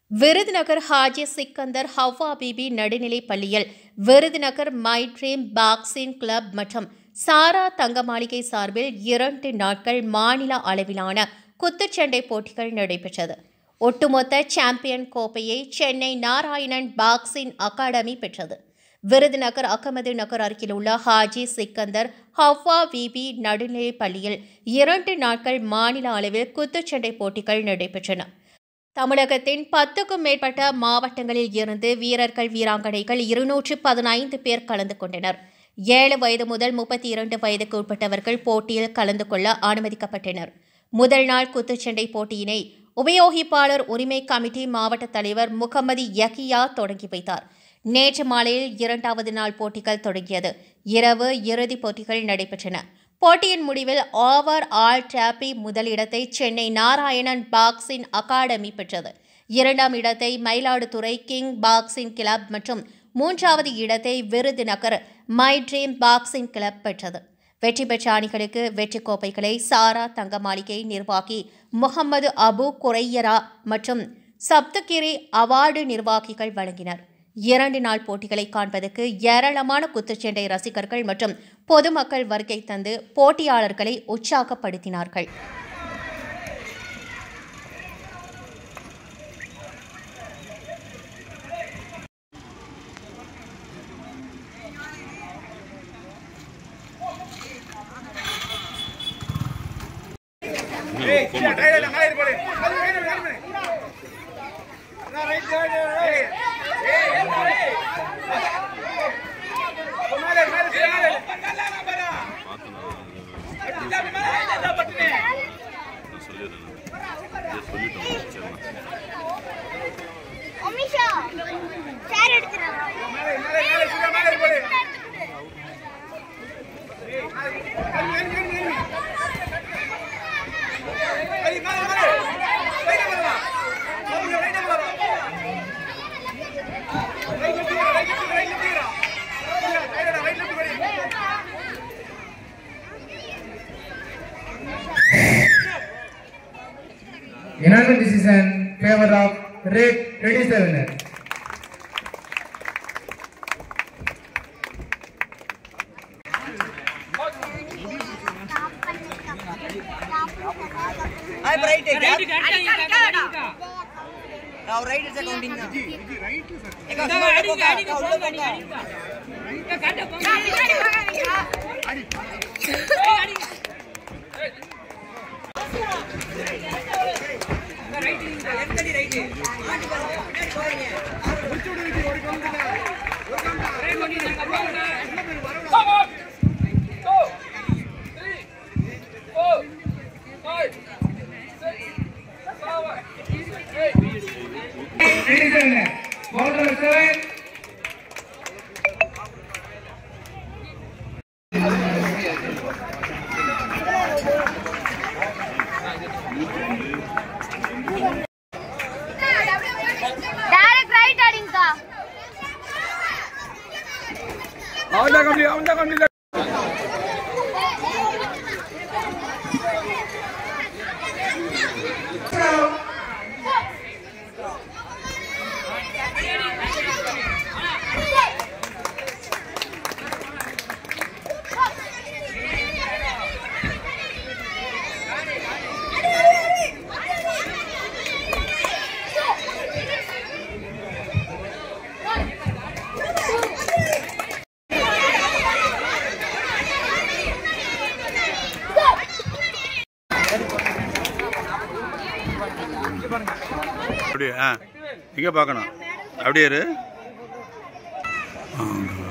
விருதுநகர் ஹாஜி சிக்கந்தர் ஹவ்வா பிபி நடுநிலைப் பள்ளியில் Virudhunagar my dream boxing club மற்றும் சாரா தங்க மாளிகை சார்பில் 2 நாட்கள் மாநில அளவிலான குத்துச்சண்டை போட்டிகள் நடைபெற்றது. ஒட்டுமொத்த சாம்பியன் கோப்பையை சென்னை நாராயணன் பாக்ஸிங் அகாடமி பெற்றது. விருதுநகர் அகமது நகர் அருகில் உள்ள ஹாஜி சிக்கந்தர் ஹவ்வா பிபி நடுநிலைப் பள்ளியில் 2 நாட்கள் மாநில அளவில் குத்துச்சண்டை போட்டிகள் நடைபெற்றன. தமிழகத்தின் 10க்கும் மேற்பட்ட மாவட்டங்களில் இருந்து வீரர்கள் வீராங்கனைகள் 215 பேர் கலந்து கொண்டனர். 7 வயது முதல் 32 வயதுக்கு உட்பட்டவர்கள் போட்டியில் கலந்து கொள்ள அனுமதிக்கப்பட்டனர். முதல் நாள் குத்துச்சண்டை போட்டியினை உபயோகிப்பாளர் உரிமை கமிட்டி மாவட்ட தலைவர் முகமது யகியா தொடங்கி வைத்தார். நேற்று மாலையில் 2வது நாள் போட்டிகள் தொடங்கியது. இரவு இறுதிப் போட்டிகள் நடைபெற்றன. போட்டியின் முடிவில் ஓவர் ஆல் டிராபி முதலிடத்தை சென்னை நாராயணன் பாக்ஸிங் அகாடமி பெற்றது. 2ஆம் இடத்தை மயிலாடுதுறை கிங் பாக்ஸிங் கிளப் மற்றும் 3வது இடத்தை Virudhunagar my dream boxing club பெற்றது. வெற்றி பெற்ற அணிகளுக்கு வெற்றி கோப்பைகளை சாரா தங்க மாளிகை நிர்வாகி முகமது அபு குரையரா மற்றும் சப்தகிரி அவார்டு நிர்வாகிகள் வழங்கினர். 2 நாள் போட்டிகளை காண்பதற்கு ஏராளமான குத்துச்சண்டை ரசிகர்கள் மற்றும் பொதுமக்கள் வருகை தந்து போட்டியாளர்களை உற்சாகப்படுத்தினார்கள். Unanimous decision favor of red. Ready, sir. I right it. Now right is accounting now. அப்படியே இங்கே பார்க்கணும். அப்படியே இரு.